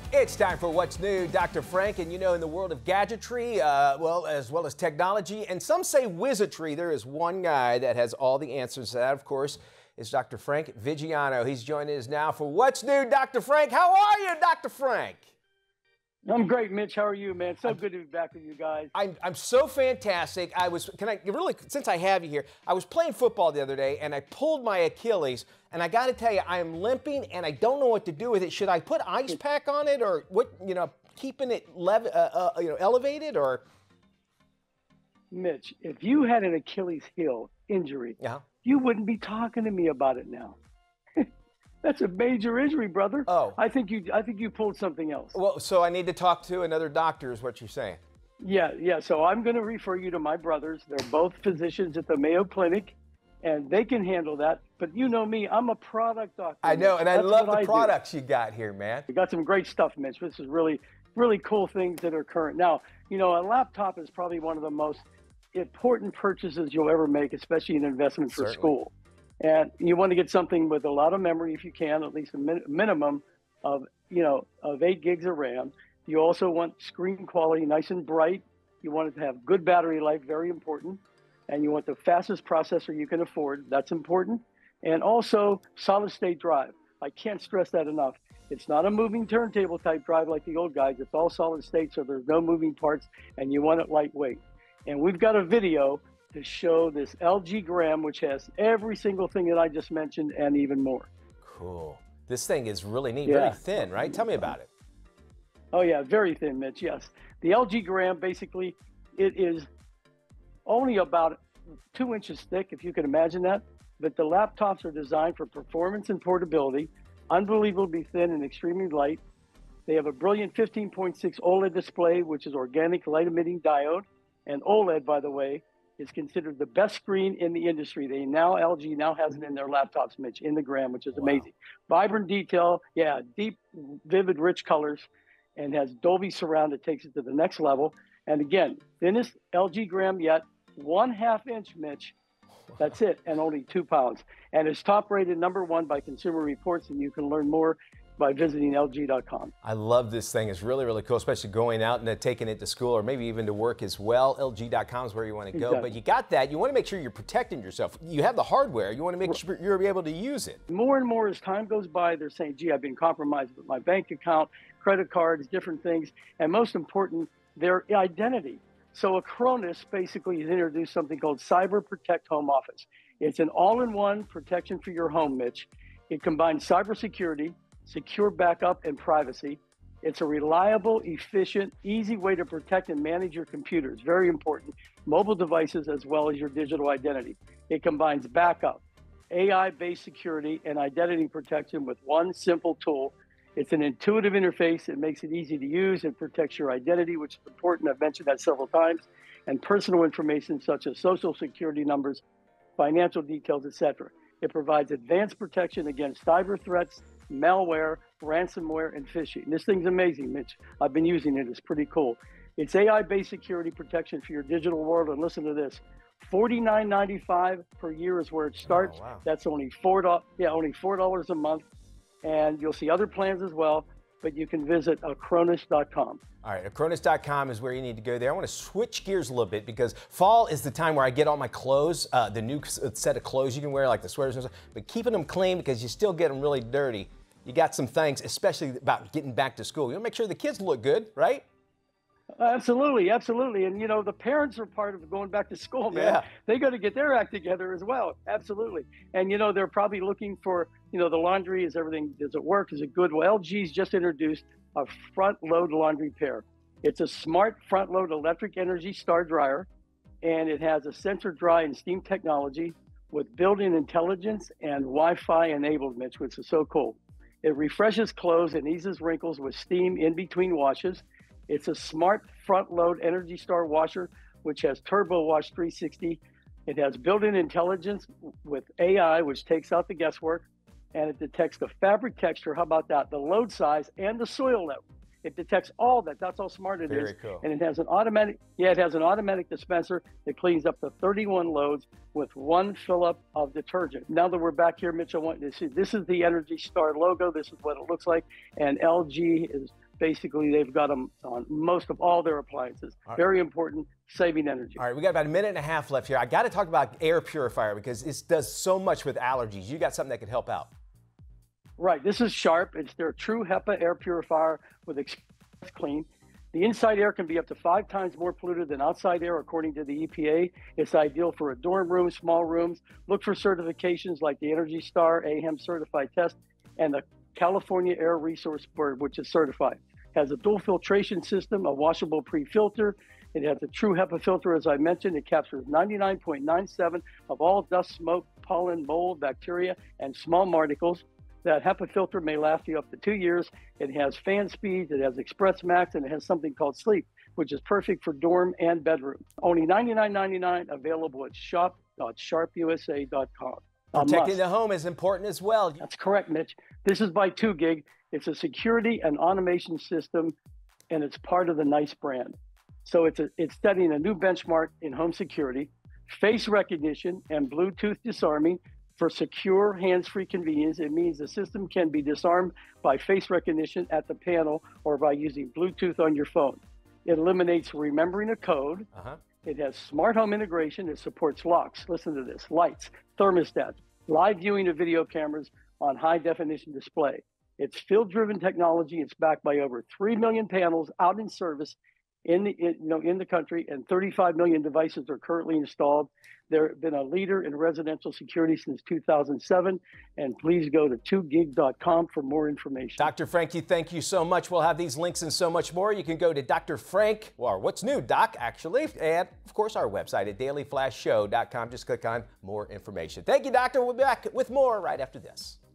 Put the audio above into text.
It's time for What's New, Dr. Frank, and you know, in the world of gadgetry, as well as technology, and some say wizardry, there is one guy that has all the answers. That, of course, is Dr. Frank Viggiano. He's joining us now for What's New, Dr. Frank. How are you, Dr. Frank? I'm great, Mitch. How are you, man? So good to be back with you guys. I'm so fantastic. Since I have you here, I was playing football the other day and I pulled my Achilles, and I got to tell you, I am limping and I don't know what to do with it. Should I put ice pack on it, or what? Keeping it elevated, or? Mitch, if you had an Achilles heel injury, you wouldn't be talking to me about it now. That's a major injury, brother. Oh. I think you pulled something else. Well, so I need to talk to another doctor is what you're saying. Yeah. So I'm going to refer you to my brothers. They're both physicians at the Mayo Clinic, and they can handle that. But you know me, I'm a product doctor. I know, and I love the products you got here, man. We got some great stuff, Mitch. This is really, really cool things that are current. Now, a laptop is probably one of the most important purchases you'll ever make, especially an investment for school. And you want to get something with a lot of memory if you can, at least a minimum of 8 gigs of RAM. You also want screen quality nice and bright. You want it to have good battery life, very important. And you want the fastest processor you can afford. That's important. And also solid state drive. I can't stress that enough. It's not a moving turntable type drive like the old guys. It's all solid state, so there's no moving parts, and you want it lightweight. And we've got a video to show this LG Gram, which has every single thing that I just mentioned and even more. Cool. This thing is really neat, very thin, right? Tell me about it. Oh yeah, very thin, Mitch, yes. The LG Gram, basically, it is only about 2 inches thick, if you can imagine that. But the laptops are designed for performance and portability, unbelievably thin and extremely light. They have a brilliant 15.6 OLED display, which is organic light-emitting diode. And OLED, by the way, is considered the best screen in the industry. LG now has it in their laptops, Mitch, in the Gram, which is amazing. Vibrant detail, deep, vivid, rich colors, and has Dolby Surround that takes it to the next level. And again, thinnest LG Gram yet, 1/2 inch, Mitch. That's it, and only 2 pounds. And it's top rated #1 by Consumer Reports, and you can learn more by visiting LG.com. I love this thing. It's really, really cool, especially going out and taking it to school or maybe even to work as well. LG.com is where you want to go. But you got that. You want to make sure you're protecting yourself. You have the hardware. You want to make sure you're able to use it. More and more as time goes by, they're saying, gee, I've been compromised with my bank account, credit cards, different things. And most important, their identity. So Acronis basically has introduced something called Cyber Protect Home Office. It's an all-in-one protection for your home, Mitch. It combines cybersecurity, secure backup, and privacy. It's a reliable, efficient, easy way to protect and manage your computers. Very important. Mobile devices as well as your digital identity. It combines backup, AI-based security, and identity protection with one simple tool. It's an intuitive interface. It makes it easy to use and protects your identity, which is important. I've mentioned that several times. And personal information such as social security numbers, financial details, etc. It provides advanced protection against cyber threats, malware, ransomware, and phishing. This thing's amazing, Mitch. I've been using it. It's pretty cool. It's AI-based security protection for your digital world. And listen to this. $49.95 per year is where it starts. Oh, wow. That's only $4 a month. And you'll see other plans as well, but you can visit Acronis.com. All right, Acronis.com is where you need to go there. I want to switch gears a little bit because fall is the time where I get all my clothes, the new set of clothes you can wear, like the sweaters and stuff, but keeping them clean because you still get them really dirty. You got some things, especially about getting back to school. You want to make sure the kids look good, right? Absolutely. And, the parents are part of going back to school, man. Yeah. They got to get their act together as well. Absolutely. And, they're probably looking for, the laundry. Does it work? Is it good? Well, LG's just introduced a front load laundry pair. It's a smart front load electric energy star dryer, and it has a sensor dry and steam technology with built-in intelligence and Wi-Fi enabled, Mitch, which is so cool. It refreshes clothes and eases wrinkles with steam in between washes. It's a smart front load Energy Star washer, which has Turbo Wash 360. It has built-in intelligence with AI, which takes out the guesswork, and it detects the fabric texture. How about that? The load size and the soil level. It detects all that. That's how smart it is. Very cool. And it has an automatic dispenser that cleans up to 31 loads with one fill-up of detergent. Now that we're back here, Mitch, I want you to see, this is the Energy Star logo. This is what it looks like. And LG is basically they've got them on most of all their appliances. Very important, saving energy. All right, we got about a minute and a half left here. I got to talk about air purifier because it does so much with allergies. You got something that could help out. Right, this is Sharp. It's their true HEPA air purifier with Express Clean. The inside air can be up to 5 times more polluted than outside air, according to the EPA. It's ideal for a dorm room, small rooms. Look for certifications like the Energy Star, AHEM certified test, and the California Air Resource Board, which is certified. It has a dual filtration system, a washable pre-filter. It has a true HEPA filter, as I mentioned. It captures 99.97 of all dust, smoke, pollen, mold, bacteria, and small particles. That HEPA filter may last you up to 2 years. It has fan speeds, it has Express Max, and it has something called Sleep, which is perfect for dorm and bedroom. Only $99.99, available at shop.sharpusa.com. Protecting the home is important as well. That's correct, Mitch. This is by 2GIG. It's a security and automation system, and it's part of the NICE brand. So it's setting a new benchmark in home security, face recognition, and Bluetooth disarming. For secure, hands-free convenience, it means the system can be disarmed by face recognition at the panel or by using Bluetooth on your phone. It eliminates remembering a code. It has smart home integration. It supports locks. Listen to this: lights, thermostats, live viewing of video cameras on high-definition display. It's field-driven technology. It's backed by over 3 million panels out in service in the country, and 35 million devices are currently installed. They've been a leader in residential security since 2007, and please go to 2gig.com for more information. Dr. Frankie, thank you so much. We'll have these links and so much more. You can go to Dr. Frank, or What's New, Doc, actually, and of course our website at dailyflashshow.com. Just click on more information. Thank you, Doctor. We'll be back with more right after this.